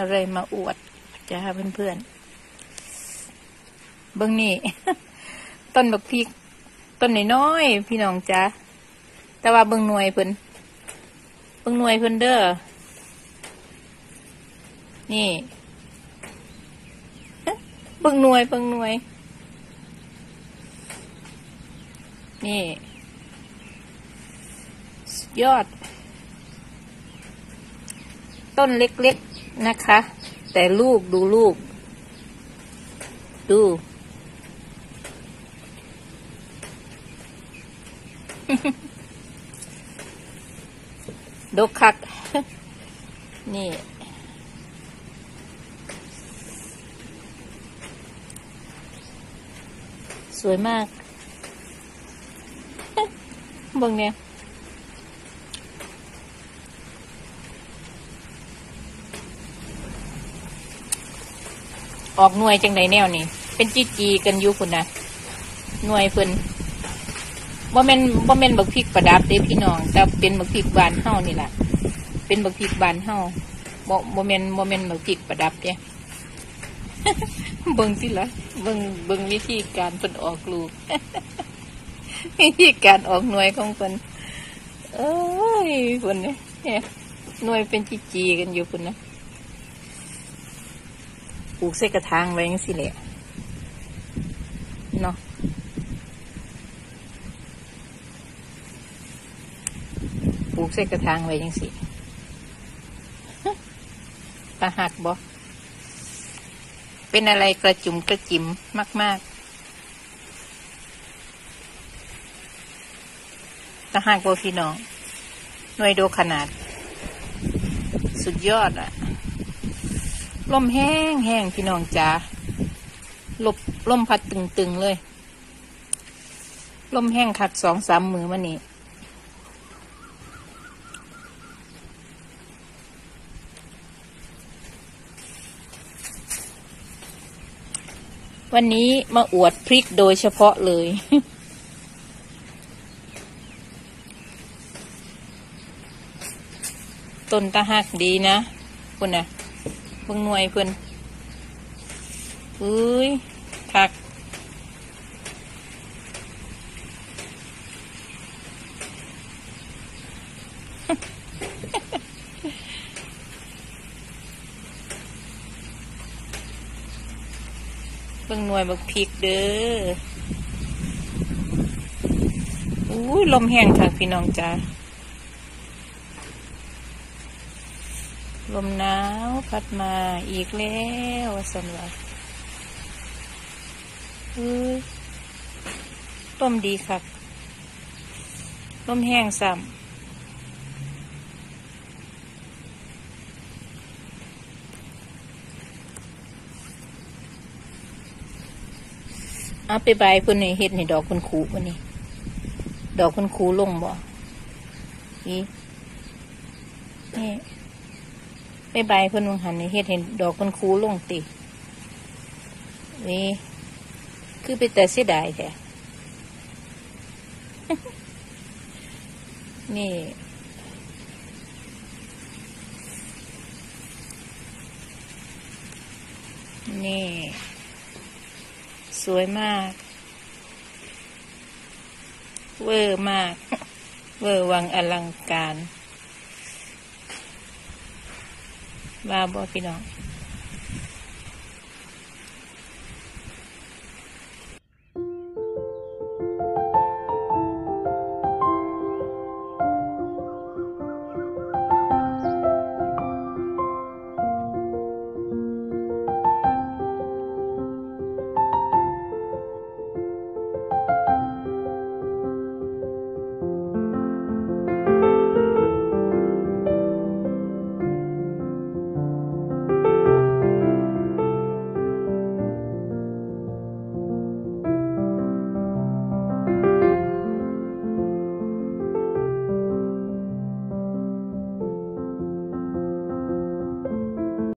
อะไรมาอวดจ้าเพื่อนๆเบิ่งนี่ ต้นบักพริกต้นน้อยๆพี่น้องจ้าแต่ว่าเบิ่งหน่วยเพิ่นเด้อนี่เบิ่งหน่วยนี่สุดยอดต้นเล็กๆนะคะแต่ลูกดูลูกดูดกคัก นี่สวยมาก เบิ่งเนี่ยออกหน่วยจังไดแนวนี่เป็นจีกันอยู่พุ่นนะหน่วยเพิ่นบ่แม่นบักพริกประดับเด้พี่น้องแต่เป็นบักพริกบ้านเฮานี่แหละเป็นบักพริกบ้านเฮาบ่แม่นบักพริกประดับเด้ เบิ่งสิล่ะเบิ่งวิธีการเพิ่นออกลูก วิธีการออกหน่วยของเพิ่นเอ้ยเพิ่นเนี่ยหน่วยเป็นจีกันอยู่พุ่นนะปลูกใส่กระถางไว้จังซี่แหละเนาะปลูกใส่กระถางไว้จังซี่ ตาหักบ่เป็นอะไรกระจุ่มกระจิ๋มมากๆตาหักบ่พี่น้องหน่วยโดขนาดสุดยอดอ่ะลมแห้งพี่น้องจ๋าลมพัดตึงๆเลยลมแห้งคัก2-3 มือมานี่วันนี้มาอวดพริกโดยเฉพาะเลย ต้นตะหักดีนะคุณน่ะเบิ่งหน่วยเพิ่นอุ้ยคักเบิ่งหน่วยบักพริกเด้ออุ้ยลมแห้งคักพี่น้องจ้าลมหนาวพัดมาอีกแล้วสันว่าลมดีครับลมแห้งซ้ำเอาไปใบเพิ่นนี่เฮ็ดนี่ดอกคุณครูวันนี้ดอกคุณครูลงบ่นี่ไปใบเพิ่นวงหันนี่เฮ็ดเห็นดอกคุณครูลงตินี่คือไปแต่เสียดายแท้ นี่สวยมากเวอร์มาก เวอร์วังอลังการว่าบ่พี่น้อง